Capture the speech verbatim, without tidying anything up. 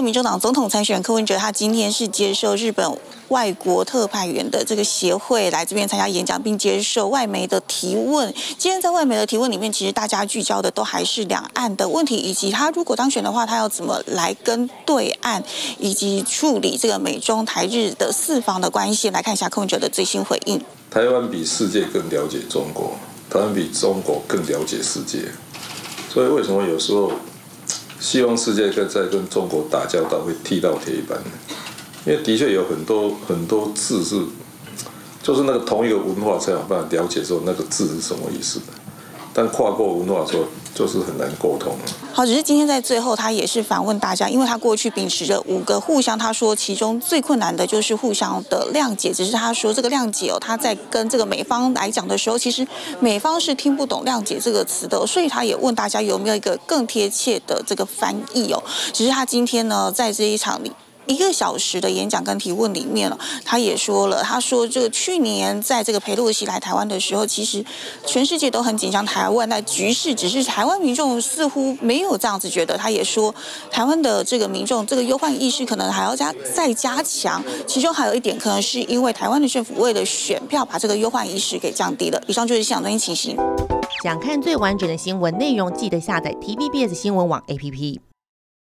民众党总统参选人柯文哲，他今天是接受日本外国特派员的这个协会来这边参加演讲，并接受外媒的提问。今天在外媒的提问里面，其实大家聚焦的都还是两岸的问题，以及他如果当选的话，他要怎么来跟对岸以及处理这个美中台日的四方的关系。来看一下柯文哲的最新回应： 台湾比世界更了解中国，台湾比中国更了解世界。所以为什么有时候希望世界在跟中国打交道会踢到铁板？因为的确有很多很多字是，就是那个同一个文化才有办法了解说那个字是什么意思的，但跨过文化说就是很难沟通。 好，只是今天在最后他也是反问大家，因为他过去秉持着五个互相，他说其中最困难的就是互相的谅解，只是他说这个谅解哦，他在跟这个美方来讲的时候，其实美方是听不懂谅解这个词的，所以他也问大家有没有一个更贴切的这个翻译哦。只是他今天呢，在这一场里。一个小时的演讲跟提问里面了，他也说了，他说这个去年在这个裴洛西来台湾的时候，其实全世界都很紧张台湾的局势，只是台湾民众似乎没有这样子觉得。他也说，台湾的这个民众这个忧患意识可能还要加再加强，其中还有一点可能是因为台湾的政府为了选票，把这个忧患意识给降低了。以上就是现场最新情形。 想看最完整的新闻内容，记得下载 T V B S 新闻网 A P P。